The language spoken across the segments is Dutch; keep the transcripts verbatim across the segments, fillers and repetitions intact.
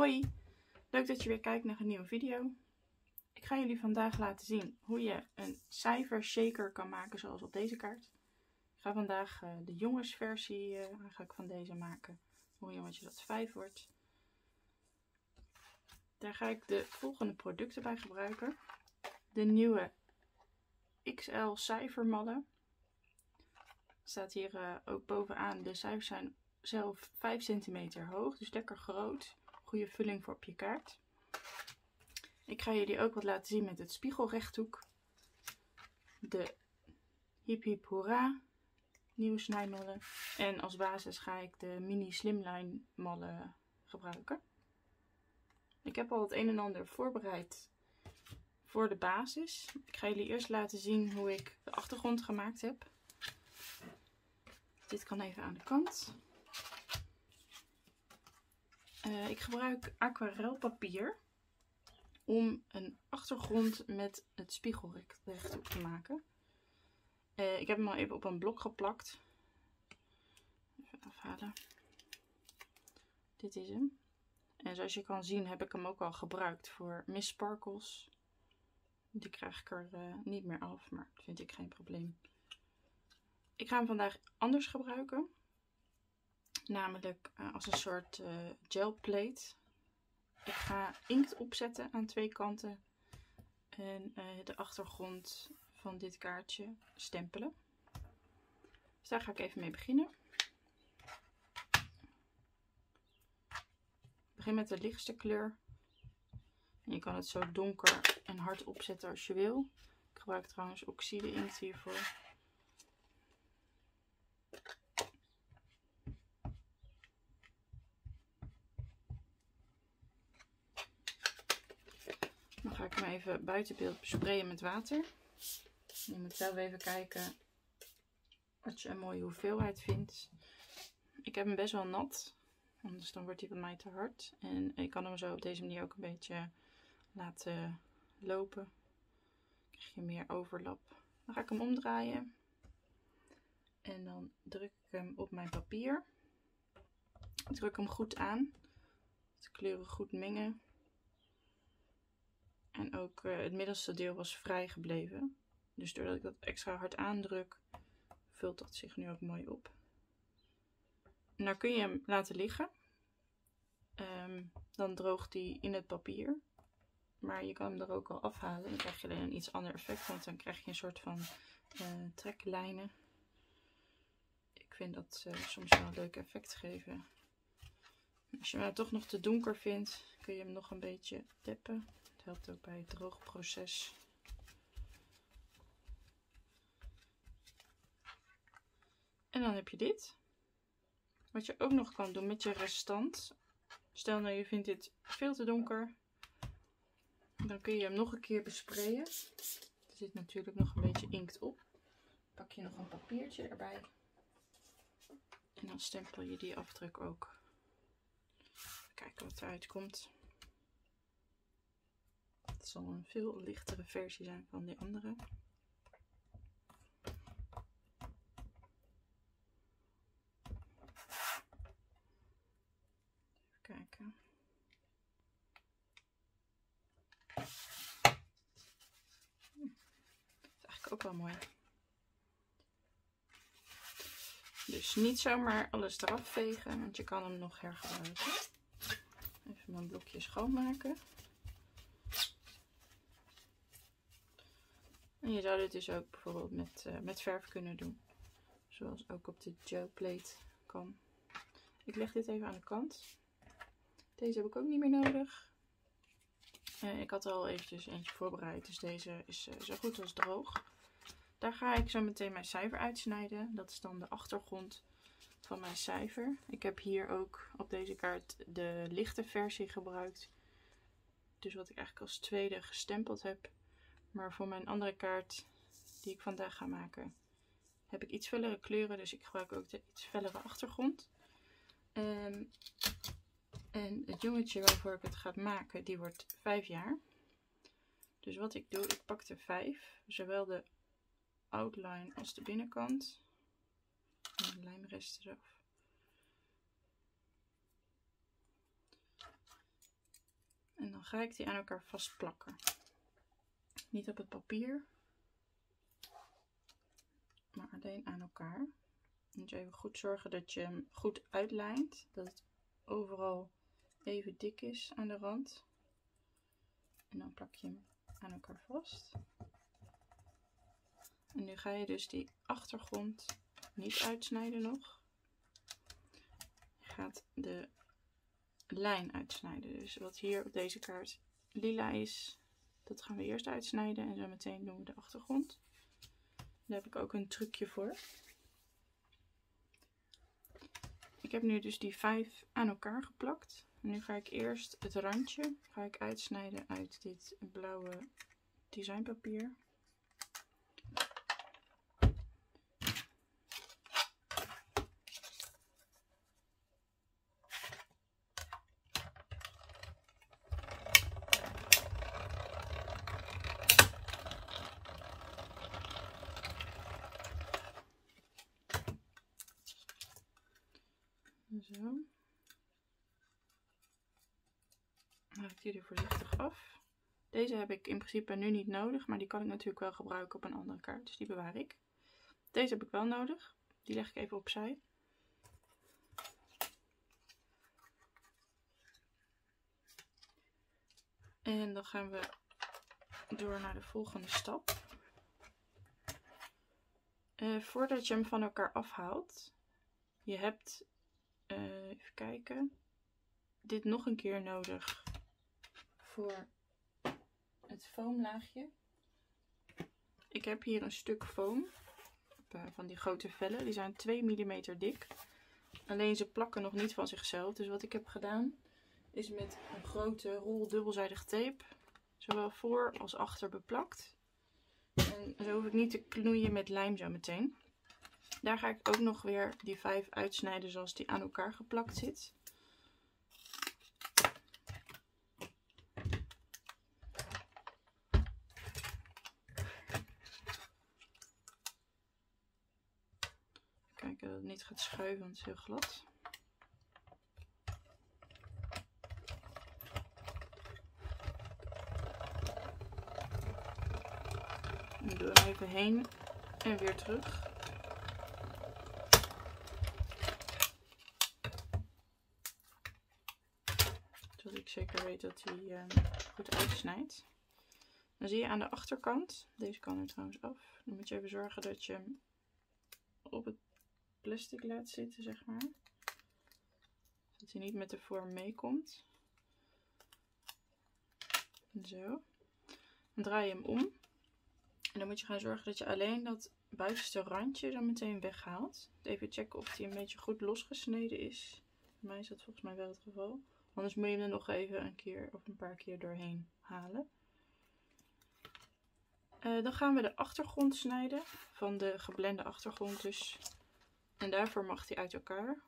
Hoi, leuk dat je weer kijkt naar een nieuwe video. Ik ga jullie vandaag laten zien hoe je een cijfer shaker kan maken zoals op deze kaart. Ik ga vandaag uh, de jongensversie uh, eigenlijk van deze maken. Voor een jongetje dat vijf wordt. Daar ga ik de volgende producten bij gebruiken. De nieuwe X L cijfermallen. Staat hier uh, ook bovenaan. De cijfers zijn zelf vijf centimeter hoog, dus lekker groot. Goede vulling voor op je kaart. Ik ga jullie ook wat laten zien met het spiegelrechthoek. De Hip Hip Hoera nieuwe snijmallen. En als basis ga ik de mini slimline mallen gebruiken. Ik heb al het een en ander voorbereid voor de basis. Ik ga jullie eerst laten zien hoe ik de achtergrond gemaakt heb. Dit kan even aan de kant. Uh, ik gebruik aquarelpapier om een achtergrond met het spiegelrechthoek te maken. Uh, ik heb hem al even op een blok geplakt. Even afhalen. Dit is hem. En zoals je kan zien heb ik hem ook al gebruikt voor Miss Sparkles. Die krijg ik er uh, niet meer af, maar dat vind ik geen probleem. Ik ga hem vandaag anders gebruiken. Namelijk uh, als een soort uh, gelplate. Ik ga inkt opzetten aan twee kanten. En uh, de achtergrond van dit kaartje stempelen. Dus daar ga ik even mee beginnen. Ik begin met de lichtste kleur. En je kan het zo donker en hard opzetten als je wil. Ik gebruik trouwens oxide inkt hiervoor. Dan ga ik hem even buiten beeld besprayen met water. Je moet zelf even kijken wat je een mooie hoeveelheid vindt. Ik heb hem best wel nat, anders dan wordt hij bij mij te hard. En ik kan hem zo op deze manier ook een beetje laten lopen. Dan krijg je meer overlap. Dan ga ik hem omdraaien. En dan druk ik hem op mijn papier. Ik druk hem goed aan. De kleuren goed mengen. En ook uh, het middelste deel was vrij gebleven. Dus doordat ik dat extra hard aandruk, vult dat zich nu ook mooi op. En dan kun je hem laten liggen. Um, dan droogt hij in het papier. Maar je kan hem er ook al afhalen. Dan krijg je alleen een iets ander effect. Want dan krijg je een soort van uh, treklijnen. Ik vind dat uh, soms wel een leuk effect geven. Als je hem toch nog te donker vindt, kun je hem nog een beetje deppen. Het helpt ook bij het droogproces. En dan heb je dit. Wat je ook nog kan doen met je restant. Stel nou je vindt dit veel te donker. Dan kun je hem nog een keer besprayen. Er zit natuurlijk nog een beetje inkt op. Pak je nog een papiertje erbij. En dan stempel je die afdruk ook. Even kijken wat eruit komt. Het zal een veel lichtere versie zijn van die andere. Even kijken. Hm. Dat is eigenlijk ook wel mooi. Dus niet zomaar alles eraf vegen, want je kan hem nog hergebruiken. Even mijn blokje schoonmaken. En je zou dit dus ook bijvoorbeeld met, uh, met verf kunnen doen. Zoals ook op de gelplate kan. Ik leg dit even aan de kant. Deze heb ik ook niet meer nodig. Uh, ik had er al eventjes eentje voorbereid. Dus deze is uh, zo goed als droog. Daar ga ik zo meteen mijn cijfer uitsnijden. Dat is dan de achtergrond van mijn cijfer. Ik heb hier ook op deze kaart de lichte versie gebruikt. Dus wat ik eigenlijk als tweede gestempeld heb. Maar voor mijn andere kaart die ik vandaag ga maken heb ik iets fellere kleuren. Dus ik gebruik ook de iets fellere achtergrond. Um, en het jongetje waarvoor ik het ga maken, die wordt vijf jaar. Dus wat ik doe, ik pak de vijf. Zowel de outline als de binnenkant. En de lijmresten eraf. Dan ga ik die aan elkaar vastplakken. Niet op het papier, maar alleen aan elkaar. Dan moet je even goed zorgen dat je hem goed uitlijnt. Dat het overal even dik is aan de rand. En dan plak je hem aan elkaar vast. En nu ga je dus die achtergrond niet uitsnijden nog. Je gaat de lijn uitsnijden. Dus wat hier op deze kaart lila is, dat gaan we eerst uitsnijden. En zo meteen doen we de achtergrond. Daar heb ik ook een trucje voor. Ik heb nu dus die vijf aan elkaar geplakt. En nu ga ik eerst het randje ga ik uitsnijden uit dit blauwe designpapier. Zo. Dan haal ik die er voorzichtig af. Deze heb ik in principe nu niet nodig, maar die kan ik natuurlijk wel gebruiken op een andere kaart. Dus die bewaar ik. Deze heb ik wel nodig. Die leg ik even opzij. En dan gaan we door naar de volgende stap. Uh, voordat je hem van elkaar afhaalt, je hebt, uh, even kijken, dit nog een keer nodig voor het foamlaagje. Ik heb hier een stuk foam uh, van die grote vellen, die zijn twee millimeter dik. Alleen ze plakken nog niet van zichzelf, dus wat ik heb gedaan is met een grote rol dubbelzijdig tape, zowel voor als achter beplakt. En zo hoef ik niet te knoeien met lijm zo meteen. Daar ga ik ook nog weer die vijf uitsnijden zoals die aan elkaar geplakt zit. Kijken dat het niet gaat schuiven, want het is heel glad. Ik doe hem even heen en weer terug. Zodat ik zeker weet dat hij uh, goed uitsnijdt. Dan zie je aan de achterkant, deze kan er trouwens af. Dan moet je even zorgen dat je hem op het plastic laat zitten, zeg maar. Dat hij niet met de vorm meekomt. Zo. Dan draai je hem om. En dan moet je gaan zorgen dat je alleen dat buitenste randje dan meteen weghaalt. Even checken of die een beetje goed losgesneden is. Voor mij is dat volgens mij wel het geval. Anders moet je hem er nog even een keer of een paar keer doorheen halen. Uh, dan gaan we de achtergrond snijden. Van de geblende achtergrond dus. En daarvoor mag die uit elkaar.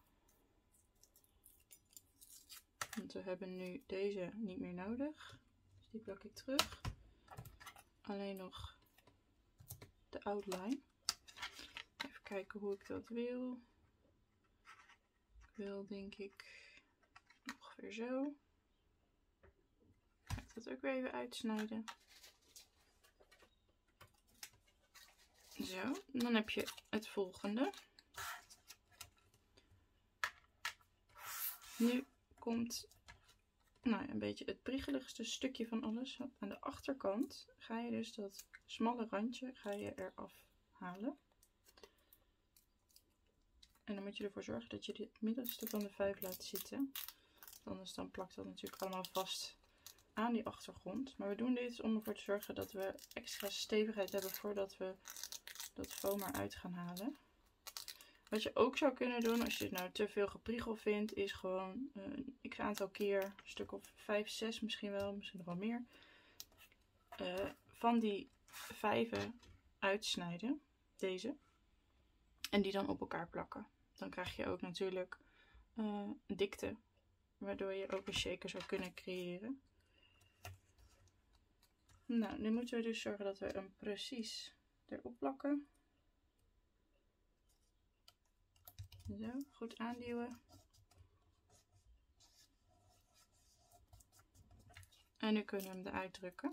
Want we hebben nu deze niet meer nodig. Dus die plak ik terug. Alleen nog de outline. Even kijken hoe ik dat wil. Ik wil denk ik ongeveer zo. Ga ik dat ook weer even uitsnijden. Zo, dan heb je het volgende. Nu komt nou, een beetje het priegeligste stukje van alles. Aan de achterkant ga je dus dat smalle randje ga je eraf halen. En dan moet je ervoor zorgen dat je het middelste van de vijf laat zitten. Anders dan plakt dat natuurlijk allemaal vast aan die achtergrond. Maar we doen dit om ervoor te zorgen dat we extra stevigheid hebben voordat we dat foam eruit gaan halen. Wat je ook zou kunnen doen als je het nou te veel gepriegel vindt, is gewoon een x aantal keer, een stuk of vijf, zes misschien wel, misschien nog wel meer, uh, van die vijven uitsnijden, deze, en die dan op elkaar plakken. Dan krijg je ook natuurlijk uh, dikte, waardoor je ook een shaker zou kunnen creëren. Nou, nu moeten we dus zorgen dat we hem precies erop plakken. Zo, goed aanduwen. En nu kunnen we hem eruit drukken.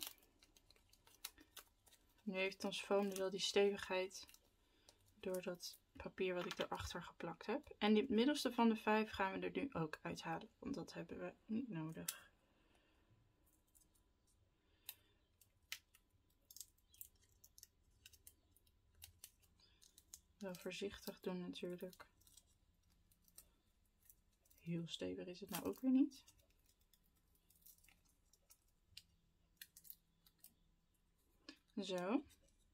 Nu heeft ons foam dus al die stevigheid door dat papier wat ik erachter geplakt heb. En die middelste van de vijf gaan we er nu ook uithalen, want dat hebben we niet nodig. Wel voorzichtig doen natuurlijk. Heel stevig is het nou ook weer niet. Zo.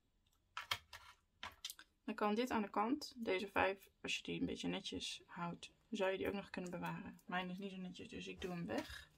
Dan kan dit aan de kant. Deze vijf, als je die een beetje netjes houdt, zou je die ook nog kunnen bewaren. Mijn is niet zo netjes, dus ik doe hem weg.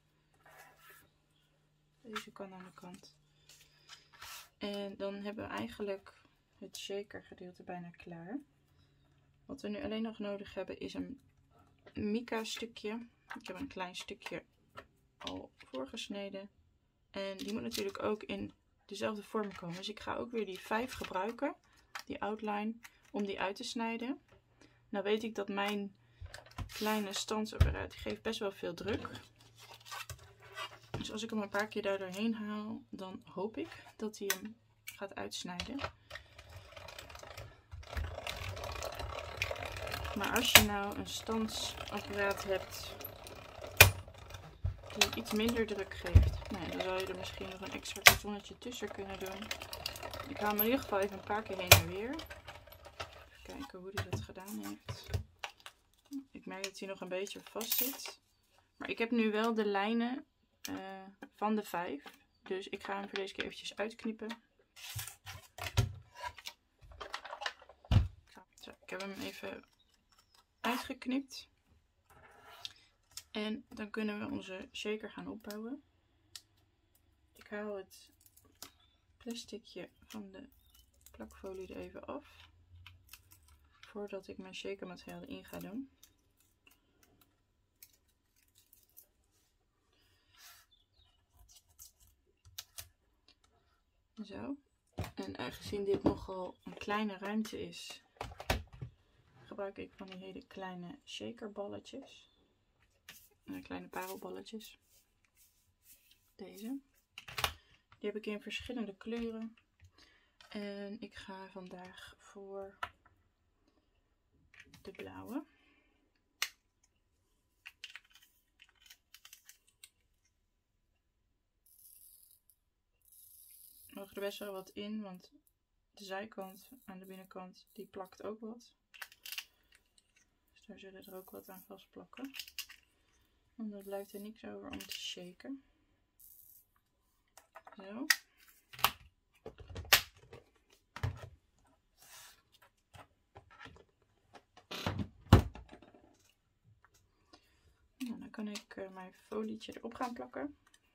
Deze kan aan de kant. En dan hebben we eigenlijk het shaker gedeelte bijna klaar. Wat we nu alleen nog nodig hebben is een mica stukje. Ik heb een klein stukje al voorgesneden. En die moet natuurlijk ook in dezelfde vorm komen. Dus ik ga ook weer die vijf gebruiken. Die outline. Om die uit te snijden. Nou weet ik dat mijn kleine standsapparaat geeft best wel veel druk. Dus als ik hem een paar keer daar doorheen haal. Dan hoop ik dat hij hem gaat uitsnijden. Maar als je nou een standsapparaat hebt die iets minder druk geeft, nou ja, dan zou je er misschien nog een extra kartonnetje tussen kunnen doen. Ik haal hem in ieder geval even een paar keer heen en weer. Even kijken hoe hij dat gedaan heeft. Ik merk dat hij nog een beetje vast zit. Maar ik heb nu wel de lijnen uh, van de vijf. Dus ik ga hem voor deze keer eventjes uitkniepen. Zo, ik heb hem even uitgeknipt. En dan kunnen we onze shaker gaan opbouwen. Ik haal het plasticje van de plakfolie er even af. Voordat ik mijn shakermateriaal erin ga doen. Zo. En aangezien dit nogal een kleine ruimte is, gebruik ik van die hele kleine shakerballetjes. En kleine parelballetjes. Deze. Die heb ik in verschillende kleuren. En ik ga vandaag voor de blauwe. Er mogen er best wel wat in, want de zijkant aan de binnenkant die plakt ook wat. Dus daar zullen er ook wat aan vastplakken. En dan blijft er niks over om te shaken. Zo. Nou, dan kan ik uh, mijn folietje erop gaan plakken.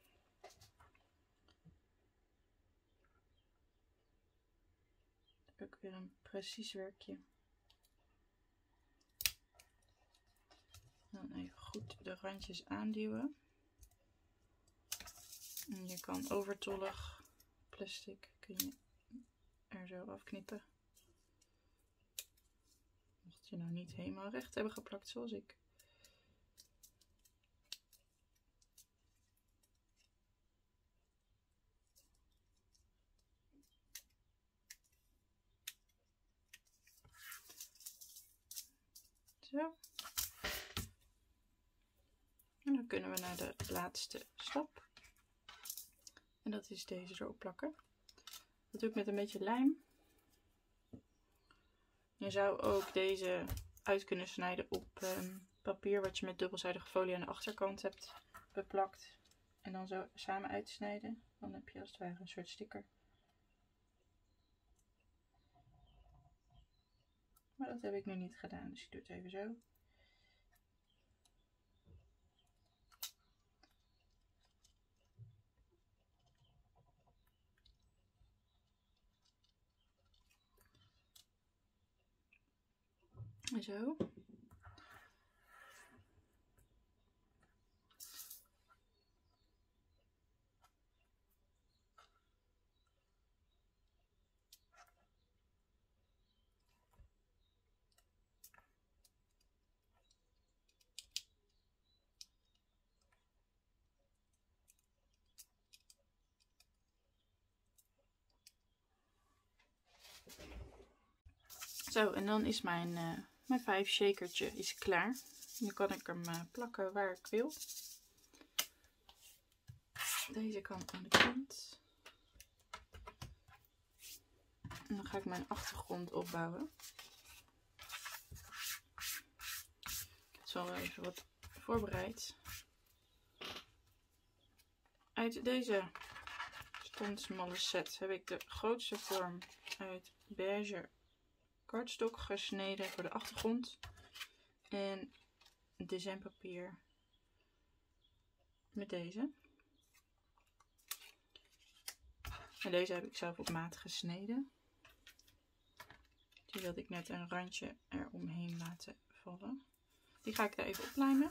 Ook weer een precies werkje. Dan even goed de randjes aanduwen. En je kan overtollig plastic kun je er zo afknippen. Mocht je nou niet helemaal recht hebben geplakt zoals ik. Zo. En dan kunnen we naar de laatste stap. En dat is deze erop plakken. Dat doe ik met een beetje lijm. Je zou ook deze uit kunnen snijden op um, papier wat je met dubbelzijdige folie aan de achterkant hebt beplakt. En dan zo samen uitsnijden. Dan heb je als het ware een soort sticker. Maar dat heb ik nu niet gedaan, dus ik doe het even zo. En zo. Zo, en dan is mijn, uh, mijn vijf shakertje is klaar. Nu kan ik hem uh, plakken waar ik wil. Deze kant aan de kant. En dan ga ik mijn achtergrond opbouwen. Ik heb zo wel even wat voorbereid. Uit deze smalle set heb ik de grootste vorm uit beige kartstok gesneden voor de achtergrond. En designpapier met deze. En deze heb ik zelf op maat gesneden. Die wilde ik net een randje eromheen laten vallen. Die ga ik er even oplijmen.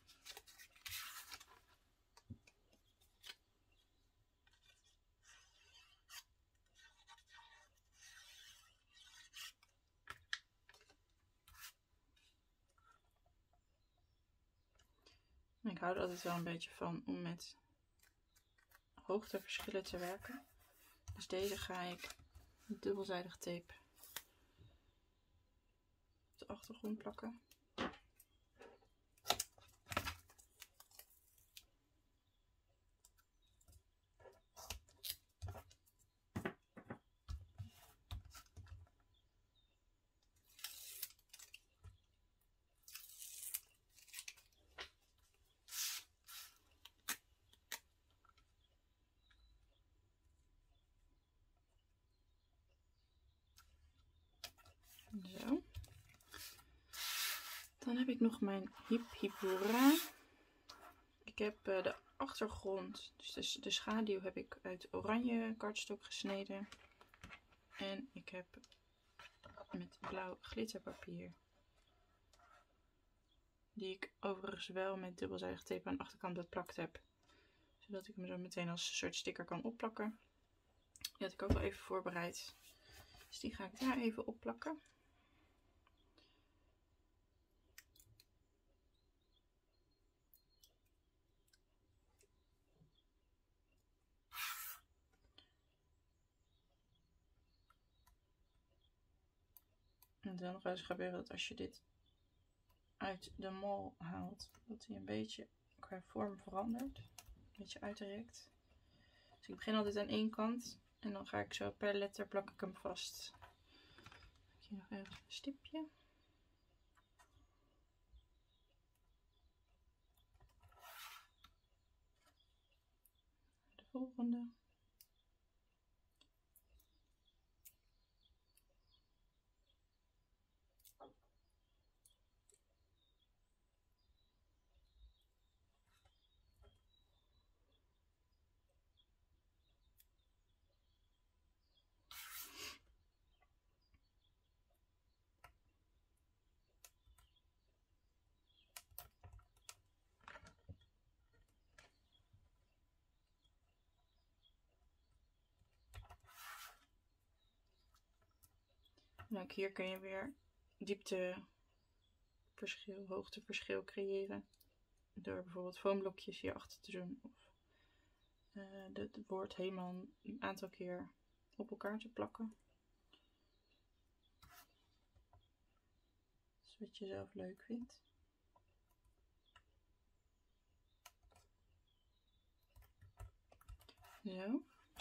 Ik hou er altijd wel een beetje van om met hoogteverschillen te werken. Dus deze ga ik met dubbelzijdig tape op de achtergrond plakken. Zo. Dan heb ik nog mijn Hip Hip Hoera. Ik heb uh, de achtergrond, dus de, de schaduw heb ik uit oranje kartstok gesneden. En ik heb met blauw glitterpapier, die ik overigens wel met dubbelzijdig tape aan de achterkant beplakt heb. Zodat ik hem zo meteen als soort sticker kan opplakken. Die had ik ook al even voorbereid. Dus die ga ik daar even opplakken. En dan nog wel eens gebeuren dat als je dit uit de mol haalt, dat hij een beetje qua vorm verandert. Een beetje uitrekt. Dus ik begin altijd aan één kant en dan ga ik zo per letter plak ik hem vast. Hier nog even een stipje. De volgende. Nou, hier kun je weer diepteverschil, hoogteverschil creëren. Door bijvoorbeeld foamblokjes hierachter te doen. Of uh, het woord helemaal een aantal keer op elkaar te plakken. Dat is wat je zelf leuk vindt. Zo.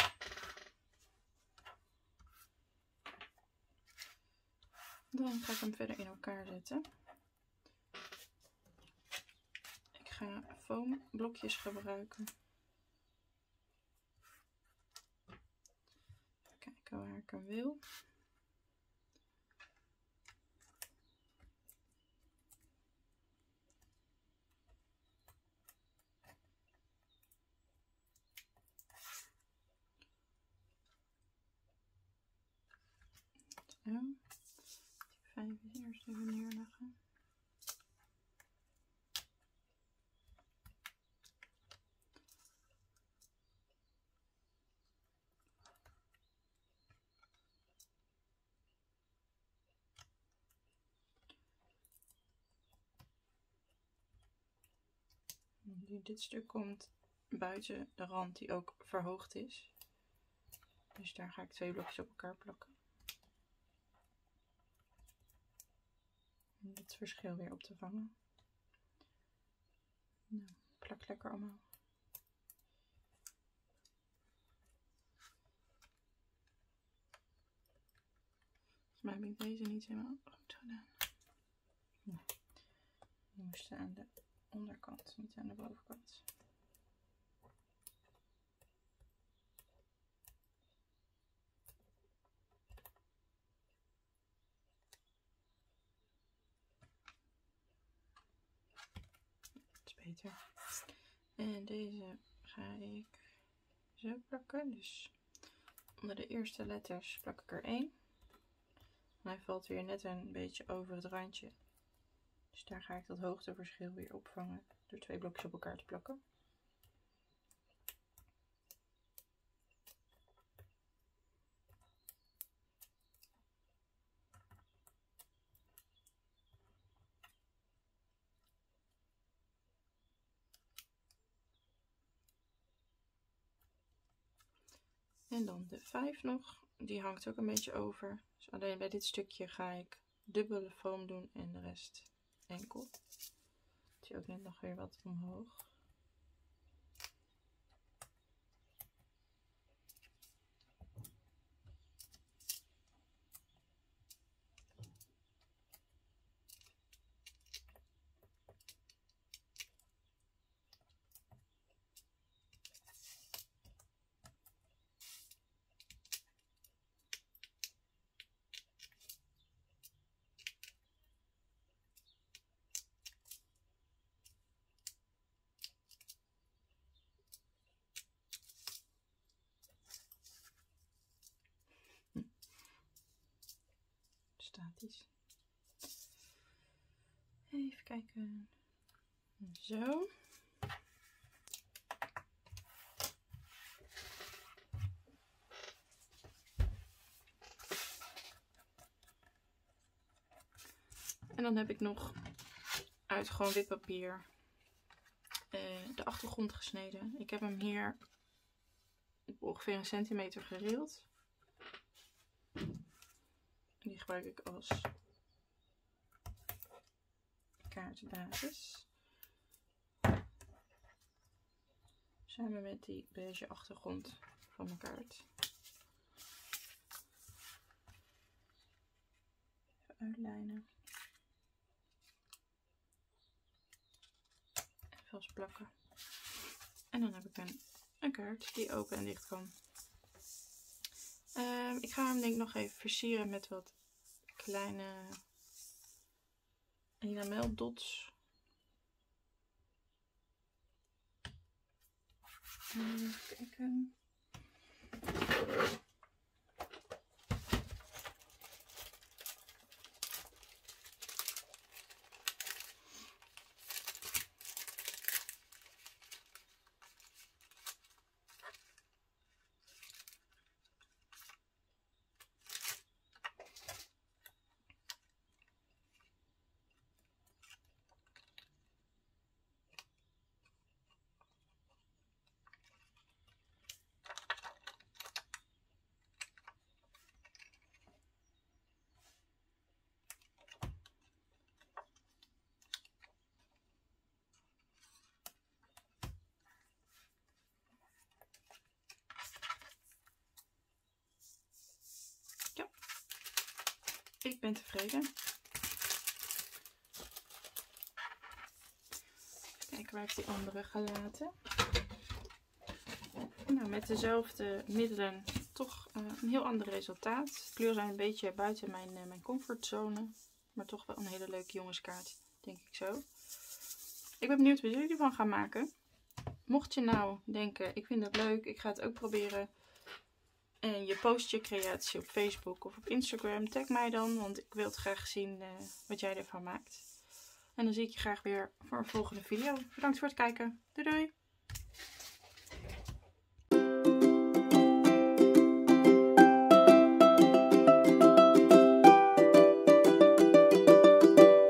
Dan ga ik hem verder in elkaar zetten. Ik ga foamblokjes gebruiken. Even kijken waar ik hem wil. Zo. Vijf eerst even neerleggen. Dit stuk komt buiten de rand die ook verhoogd is. Dus daar ga ik twee blokjes op elkaar plakken. Om het verschil weer op te vangen. Nou, plak lekker allemaal. Volgens mij heb ik deze niet helemaal goed gedaan. Nee. Die moesten aan de onderkant, niet aan de bovenkant. Beter. En deze ga ik zo plakken. Dus onder de eerste letters plak ik er één. En hij valt weer net een beetje over het randje. Dus daar ga ik dat hoogteverschil weer opvangen door twee blokjes op elkaar te plakken. En dan de vijf nog, die hangt ook een beetje over. Dus alleen bij dit stukje ga ik dubbele foam doen en de rest enkel. Die ook net nog weer wat omhoog. Statisch. Even kijken. Zo. En dan heb ik nog uit gewoon wit papier uh, de achtergrond gesneden. Ik heb hem hier op ongeveer een centimeter gereeld. Die gebruik ik als kaartbasis. Samen met die beige achtergrond van mijn kaart. Even uitlijnen. En vastplakken. En dan heb ik een, een kaart die open en dicht kan. Uh, ik ga hem denk ik nog even versieren met wat kleine enamel dots. Even kijken. Ik ben tevreden. Even kijken waar ik die andere ga laten. Nou, met dezelfde middelen toch uh, een heel ander resultaat. De kleuren zijn een beetje buiten mijn, uh, mijn comfortzone. Maar toch wel een hele leuke jongenskaart, denk ik zo. Ik ben benieuwd wat jullie ervan gaan maken. Mocht je nou denken, ik vind het leuk, ik ga het ook proberen. En je post je creatie op Facebook of op Instagram. Tag mij dan, want ik wil het graag zien uh, wat jij ervan maakt. En dan zie ik je graag weer voor een volgende video. Bedankt voor het kijken. Doei doei!